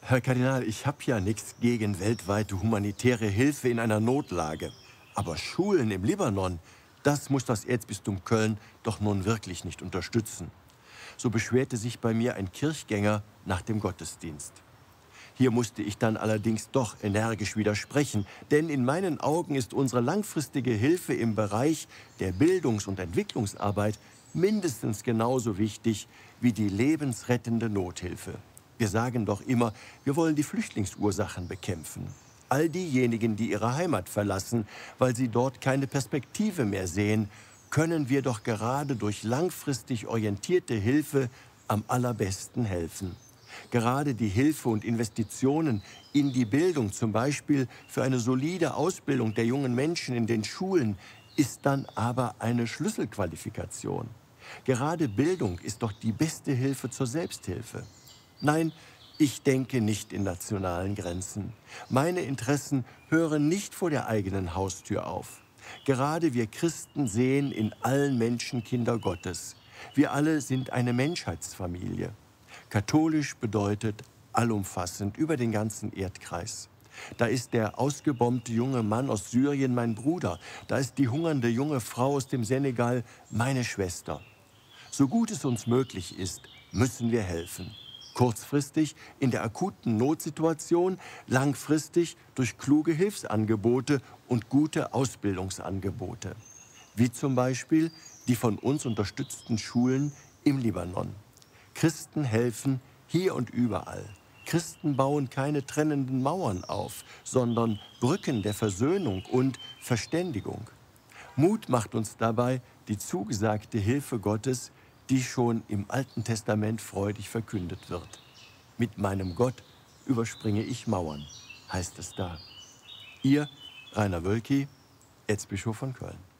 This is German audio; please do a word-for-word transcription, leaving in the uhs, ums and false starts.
Herr Kardinal, ich habe ja nichts gegen weltweite humanitäre Hilfe in einer Notlage. Aber Schulen im Libanon, das muss das Erzbistum Köln doch nun wirklich nicht unterstützen. So beschwerte sich bei mir ein Kirchgänger nach dem Gottesdienst. Hier musste ich dann allerdings doch energisch widersprechen, denn in meinen Augen ist unsere langfristige Hilfe im Bereich der Bildungs- und Entwicklungsarbeit mindestens genauso wichtig wie die lebensrettende Nothilfe. Wir sagen doch immer, wir wollen die Flüchtlingsursachen bekämpfen. All diejenigen, die ihre Heimat verlassen, weil sie dort keine Perspektive mehr sehen, können wir doch gerade durch langfristig orientierte Hilfe am allerbesten helfen. Gerade die Hilfe und Investitionen in die Bildung, zum Beispiel für eine solide Ausbildung der jungen Menschen in den Schulen, ist dann aber eine Schlüsselqualifikation. Gerade Bildung ist doch die beste Hilfe zur Selbsthilfe. Nein, ich denke nicht in nationalen Grenzen. Meine Interessen hören nicht vor der eigenen Haustür auf. Gerade wir Christen sehen in allen Menschen Kinder Gottes. Wir alle sind eine Menschheitsfamilie. Katholisch bedeutet allumfassend über den ganzen Erdkreis. Da ist der ausgebombte junge Mann aus Syrien mein Bruder. Da ist die hungernde junge Frau aus dem Senegal meine Schwester. So gut es uns möglich ist, müssen wir helfen. Kurzfristig in der akuten Notsituation, langfristig durch kluge Hilfsangebote und gute Ausbildungsangebote. Wie zum Beispiel die von uns unterstützten Schulen im Libanon. Christen helfen hier und überall. Christen bauen keine trennenden Mauern auf, sondern Brücken der Versöhnung und Verständigung. Mut macht uns dabei die zugesagte Hilfe Gottes, die schon im Alten Testament freudig verkündet wird. Mit meinem Gott überspringe ich Mauern, heißt es da. Ihr Rainer Wölki, Erzbischof von Köln.